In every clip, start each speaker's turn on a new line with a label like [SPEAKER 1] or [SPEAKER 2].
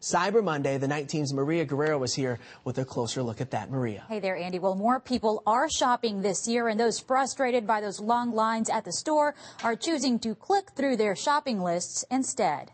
[SPEAKER 1] Cyber Monday. The night team's Maria Guerrero was here with a closer look at that. Maria.
[SPEAKER 2] Hey there, Andy. Well, more people are shopping this year, and those frustrated by those long lines at the store are choosing to click through their shopping lists instead.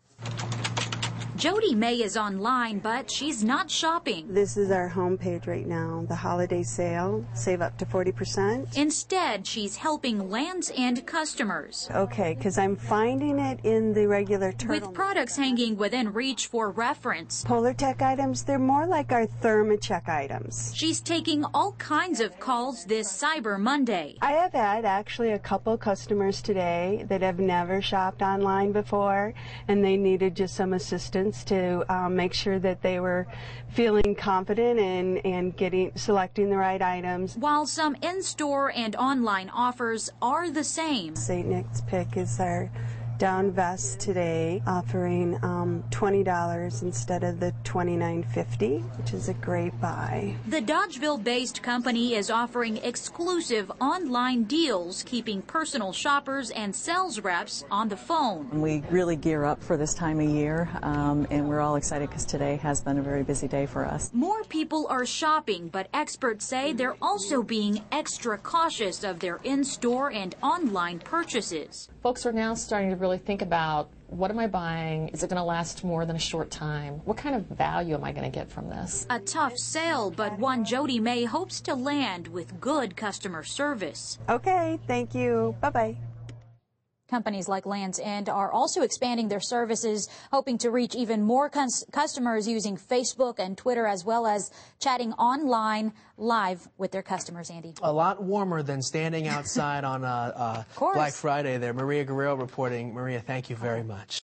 [SPEAKER 2] Jody May is online, but she's not shopping.
[SPEAKER 3] This is our homepage right now, the holiday sale, save up to 40%.
[SPEAKER 2] Instead, she's helping Lands' End customers.
[SPEAKER 3] Okay, because I'm finding it in the regular turtle.
[SPEAKER 2] With products hanging within reach for reference.
[SPEAKER 3] Polartec items, they're more like our Thermachek items.
[SPEAKER 2] She's taking all kinds of calls this Cyber Monday.
[SPEAKER 3] I have had actually a couple customers today that have never shopped online before, and they needed just some assistance to make sure that they were feeling confident and selecting the right items.
[SPEAKER 2] While some in-store and online offers are the same.
[SPEAKER 3] St. Nick's Pick is our down vest today, offering $20 instead of the $29.50, which is a great buy.
[SPEAKER 2] The Dodgeville-based company is offering exclusive online deals, keeping personal shoppers and sales reps on the phone.
[SPEAKER 4] We really gear up for this time of year, and we're all excited because today has been a very busy day for us.
[SPEAKER 2] More people are shopping, but experts say they're also being extra cautious of their in-store and online purchases.
[SPEAKER 5] Folks are now starting to really think about, what am I buying? Is it going to last more than a short time? What kind of value am I going to get from this?
[SPEAKER 2] A tough sale, but one Jody May hopes to land with good customer service.
[SPEAKER 3] Okay, thank you. Bye-bye.
[SPEAKER 2] Companies like Lands' End are also expanding their services, hoping to reach even more customers using Facebook and Twitter, as well as chatting online live with their customers, Andy.
[SPEAKER 1] A lot warmer than standing outside on Black Friday there. Maria Guerrero reporting. Maria, thank you very much.